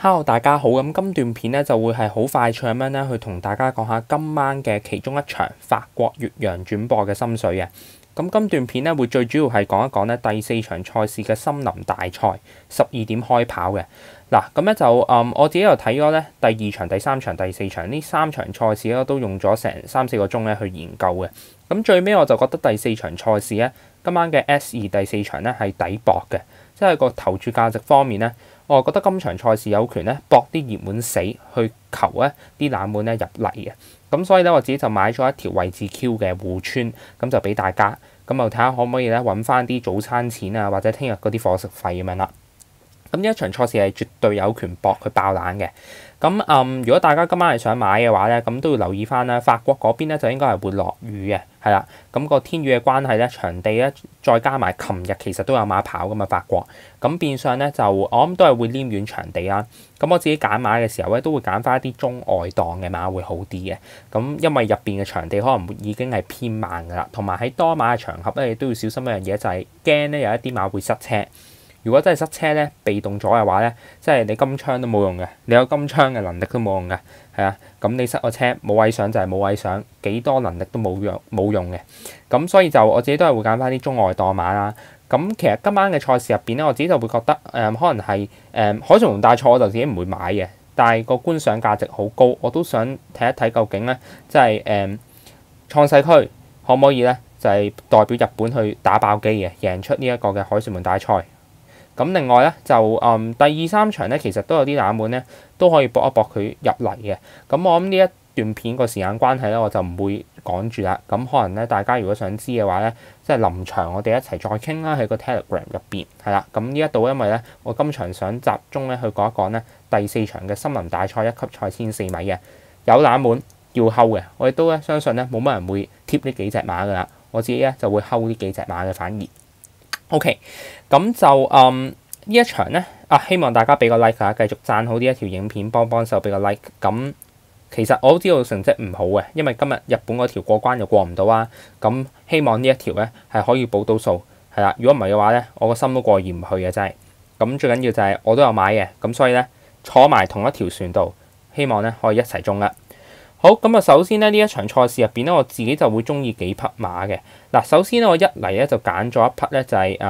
Hello，大家好。咁今段片咧就會係好快脆咁樣咧去同大家講下今晚嘅其中一場法國越洋轉播嘅心水嘅。咁今段片咧會最主要係講一講咧第四場賽事嘅森林大賽，12點開跑嘅。嗱，咁咧就我自己又睇咗咧第二場、第三場、第四場呢三場賽事咧都用咗成3-4個鐘咧去研究嘅。咁最尾我就覺得第四場賽事咧，今晚嘅 S2第四場咧係抵博嘅，即係個投注價值方面咧。我覺得今場賽事有權咧搏啲熱門死去求咧啲冷門咧入嚟嘅，咁所以咧我自己就買咗一條位置 Q 嘅互村，咁就俾大家，咁就睇下可唔可以咧揾翻啲早餐錢啊，或者聽日嗰啲伙食費咁樣啦。咁呢一場賽事係絕對有權搏佢爆冷嘅。咁如果大家今晚係想買嘅話咧，咁都要留意翻啦。法國嗰邊咧就應該係會落雨嘅，係啦。咁個天雨嘅關係咧，場地咧再加埋琴日其實都有馬跑噶嘛，法國。咁變相咧就我諗都係會黏軟場地啦。咁我自己揀馬嘅時候咧，都會揀翻一啲中外檔嘅馬會好啲嘅。咁因為入邊嘅場地可能已經係偏慢噶啦，同埋喺多馬嘅場合咧，你都要小心一樣嘢，就係驚咧有一啲馬會塞車。如果真係塞車咧，被動咗嘅話咧，即係你金槍都冇用嘅，你有金槍嘅能力都冇用嘅，係啊。咁你塞個車冇位上就係冇位上，幾多能力都冇用嘅。咁所以就我自己都係會揀翻啲中外檔馬啦。咁其實今晚嘅賽事入邊咧，我自己就會覺得可能係海上龍大賽我就自己唔會買嘅，但係個觀賞價值好高，我都想睇一睇究竟咧，即係創世區可唔可以咧，就係代表日本去打爆機嘅，贏出呢一個嘅海上龍大賽。咁另外咧就第二三場咧，其實都有啲冷門咧，都可以搏一搏佢入嚟嘅。咁我諗呢一段片個時間關係咧，我就唔會講住啦。咁可能咧，大家如果想知嘅話咧，即係臨場我哋一齊再傾啦，喺個 Telegram 入邊係啦。咁呢一度因為咧，我今場想集中咧去講一講咧第四場嘅森林大賽1級賽14米嘅有冷門要睺嘅，我亦都咧相信咧冇乜人會貼呢幾隻馬噶啦，我自己咧就會睺呢幾隻馬嘅反而。OK， 咁就呢一場咧希望大家俾個 like 啊，繼續讚好呢一條影片，幫手俾個 like。咁其實我都知道成績唔好嘅，因為今日日本嗰條過關又過唔到啊。咁希望呢一條咧係可以補到數，係啦。如果唔係嘅話咧，我個心都過意唔去嘅真係。咁最緊要就係我都有買嘅，咁所以咧坐埋同一條船度，希望咧可以一齊中啦。好，咁啊，首先咧呢一場賽事入邊咧，我自己就會中意幾匹馬嘅。嗱，首先咧我一嚟咧就揀咗一匹咧就係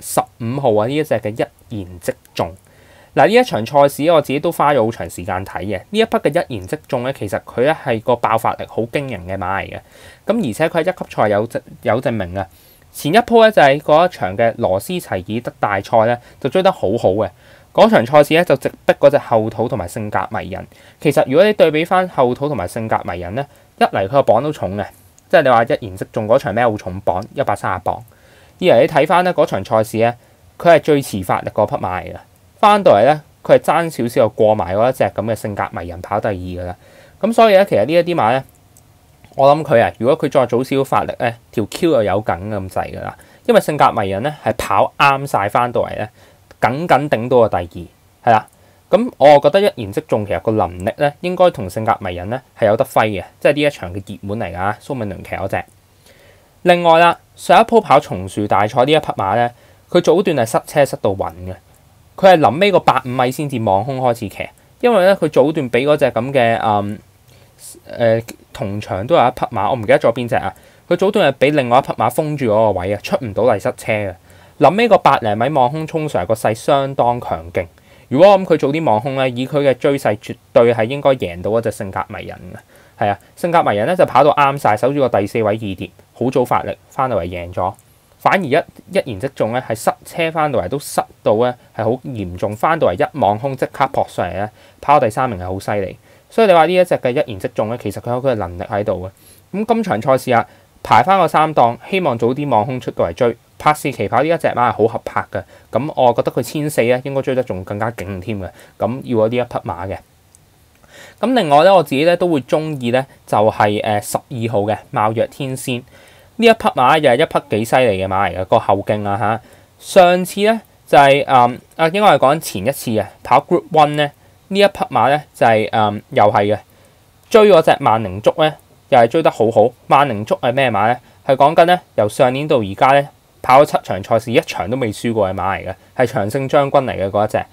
15號啊呢一隻嘅一言即中。嗱，呢一場賽事我自己都花咗好長時間睇嘅。呢一匹嘅一言即中咧，其實佢咧係個爆發力好驚人嘅馬嚟嘅。咁而且佢喺1級賽有證明啊。前一鋪咧就係嗰一場嘅羅斯齊爾德大賽咧，就追得好好嘅。嗰場賽事咧就直逼嗰隻後土同埋性格迷人。其實如果你對比翻後土同埋性格迷人咧，一嚟佢個磅都重嘅，即係你話一言即中嗰場咩好重磅130磅。二嚟你睇翻咧嗰場賽事咧，佢係最遲發力嗰匹馬嚟嘅。翻到嚟咧，佢係爭少少又過埋嗰一隻咁嘅性格迷人跑第二噶啦。咁所以咧，其實呢一啲馬咧，我諗佢如果佢再早少少發力咧，條 Q 又有緊咁滯噶啦。因為性格迷人咧係跑啱晒翻到嚟咧。緊頂到個第二，係啦。咁我覺得一言即中，其實個能力咧應該同性格迷人咧係有得揮嘅，即係呢一場嘅熱門嚟㗎，蘇美倫騎嗰隻。另外啦，上一鋪跑松樹大賽呢一匹馬咧，佢早段係塞車塞到暈嘅，佢係臨尾個85米先至望空開始騎，因為咧佢早段俾嗰隻咁嘅同場都有一匹馬，我唔記得咗邊隻啊。佢早段係俾另外一匹馬封住嗰個位啊，出唔到嚟塞車嘅。臨尾個100零米望空衝上嚟個勢相當強勁，如果我諗佢早啲望空咧，以佢嘅追勢，絕對係應該贏到嗰隻性格迷人嘅。係啊，性格迷人咧就跑到啱晒，守住個第4位二碟，好早發力，翻到嚟贏咗。反而一言即中咧，係塞車翻到嚟都塞到咧係好嚴重，翻到嚟一望空即刻撲上嚟咧，跑到第3名係好犀利。所以你話呢一隻嘅一言即中咧，其實佢有佢嘅能力喺度嘅。咁今場賽事啊，排翻個3檔，希望早啲望空出到嚟追。柏士奇跑呢一隻馬係好合拍嘅，咁我覺得佢1004咧應該追得仲更加勁添嘅，咁要咗呢一匹馬嘅。咁另外咧，我自己咧都會中意咧，就係12號嘅貌若天仙呢一匹馬，又係一匹幾犀利嘅馬嚟嘅，個後勁啊嚇。上次咧就係應該係講前一次啊，跑 Group One 咧呢一匹馬咧就係又係嘅，追嗰隻萬寧竹咧又係追得好好。萬寧竹係咩馬咧？係講緊咧由上年到而家咧。跑咗7場賽事，1場都未輸過嘅馬嚟嘅，係長勝將軍嚟嘅嗰一隻。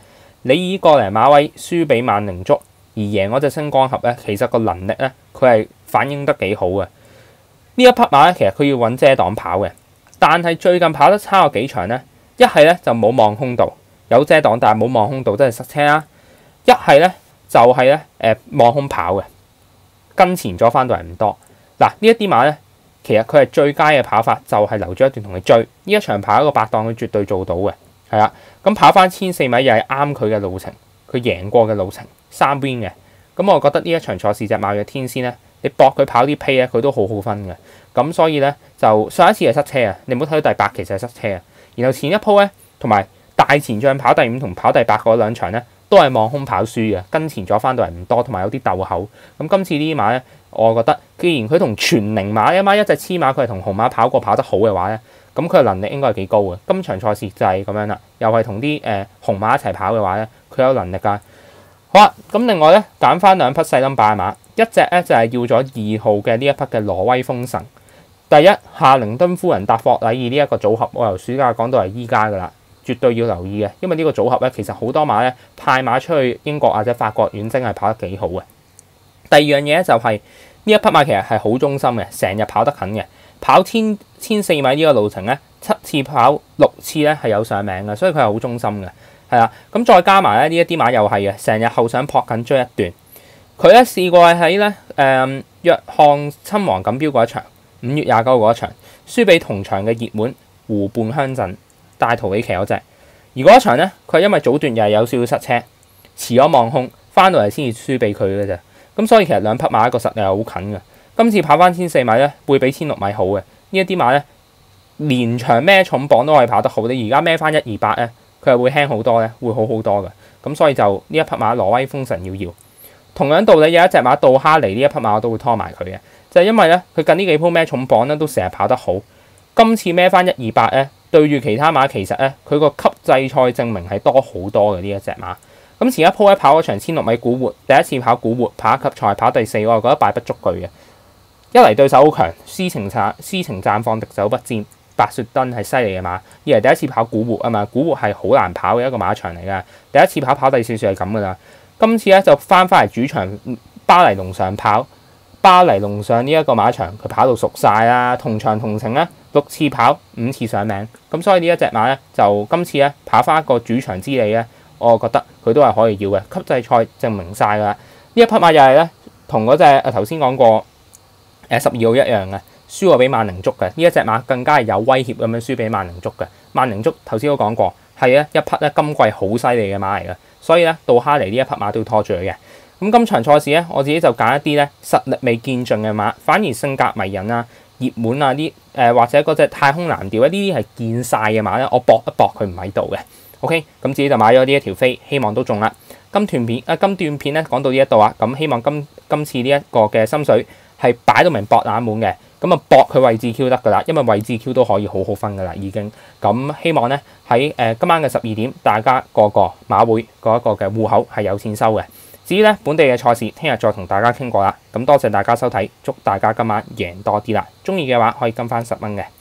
你以個零馬位輸俾萬寧足而贏嗰隻星光俠咧，其實個能力咧佢係反映得幾好嘅。呢一匹馬咧，其實佢要揾遮擋跑嘅，但係最近跑得差過幾場咧，一係咧就冇望空道，有遮擋但係冇望空道，真係塞車啦；一係咧就係咧望空跑嘅，跟前咗翻到嚟唔多。嗱，呢一啲馬咧，其實佢係最佳嘅跑法，就係留咗一段同佢追。呢一場跑一個8檔，佢絕對做到嘅，係啦。咁跑翻1400米又係啱佢嘅路程，佢贏過嘅路程3 win 嘅。咁我覺得呢一場賽事隻馬嘅天仙咧，你搏佢跑啲 P 咧，佢都好好分嘅。咁所以咧就上一次係塞車啊，你唔好睇到第8其實係塞車啊。然後前一鋪咧同埋大前將跑第5同跑第8嗰兩場咧，都係望空跑輸嘅，跟前咗翻到嚟唔多，同埋有啲鬥口。咁今次呢啲馬咧，我覺得既然佢同全齡馬一隻黐馬，佢係同紅馬跑過跑得好嘅話咧，咁佢嘅能力應該係幾高嘅。今場賽事就係咁樣啦，又係同啲紅馬一齊跑嘅話咧，佢有能力㗎。好啦，咁另外咧揀翻兩匹細冧把嘅馬，一隻咧就係要咗2號嘅呢一匹嘅挪威風神。第一，夏靈頓夫人搭霍禮爾呢一個組合，我由暑假講到係依家㗎啦。絕對要留意嘅，因為呢個組合咧，其實好多馬咧派馬出去英國或者法國遠征係跑得幾好嘅。第二樣嘢咧就係呢一匹馬其實係好忠心嘅，成日跑得近嘅，跑1400米呢個路程咧7次跑6次咧係有上名嘅，所以佢係好忠心嘅，係啦。咁再加埋咧呢一啲馬又係嘅，成日後上撲緊追一段。佢咧試過喺咧約翰親王錦標嗰一場5月29嗰一場，輸俾同場嘅熱門湖畔鄉鎮大圖里奇嗰隻，而嗰一場咧，佢係因為早段又係有少少塞車，遲咗望空，翻到嚟先至輸俾佢嘅啫。咁所以其實兩匹馬一個實力係好近嘅。今次跑翻1400米咧，會比1600米好嘅。呢一啲馬咧，連場孭重磅都可以跑得好。你而家孭翻128咧，佢係會輕好多咧，會好好多嘅。咁所以就呢一匹馬挪威風神要。同樣道理，有一隻馬杜哈尼呢一匹馬我都會拖埋佢嘅，就係因為咧佢近呢幾鋪孭重磅咧都成日跑得好。今次孭翻128咧。對住其他馬，其實咧佢個級制賽證明係多好多嘅呢一隻馬。咁前一鋪咧跑嗰場1600米古活，第一次跑古活跑一級賽跑第4，我係覺得敗不足懼嘅。一嚟對手好強，詩情綻放，敵手不沾。白雪登係犀利嘅馬。二嚟第一次跑古活啊嘛，古活係好難跑嘅一個馬場嚟㗎。第一次跑第4算係咁㗎啦。今次咧就翻嚟主場巴黎龍上跑。巴黎龍上呢一個馬場，佢跑到熟晒啦，同場同程咧6次跑5次上名，咁所以呢一隻馬咧就今次咧跑翻一個主場之利咧，我覺得佢都係可以要嘅，級制賽證明晒㗎啦。呢一匹馬又係咧同嗰隻頭先講過12號一樣嘅，輸過俾萬寧足嘅。呢一隻馬更加係有威脅咁樣輸俾萬寧足嘅。萬寧足頭先都講過係咧一匹咧今季好犀利嘅馬嚟嘅，所以咧杜哈尼呢一匹馬都要拖住佢嘅。咁今場賽事咧，我自己就揀一啲咧實力未見盡嘅馬，反而性格迷人啊、熱門啊啲或者嗰隻太空藍調呢啲係見晒嘅馬咧，我搏一搏佢唔喺度嘅。OK，咁自己就買咗呢一條飛，希望都中啦。今段片咧講到呢一度啊，咁希望今次呢一個嘅心水係擺到明搏冷門嘅，咁啊搏佢位置 Q 得㗎啦，因為位置 Q 都可以好好分㗎啦已經。咁希望咧喺今晚嘅12點，大家個馬會嗰一個嘅戶口係有錢收嘅。至於咧本地嘅賽事，聽日再同大家傾過啦。咁多謝大家收睇，祝大家今晚贏多啲啦！中意嘅話可以跟翻10蚊嘅。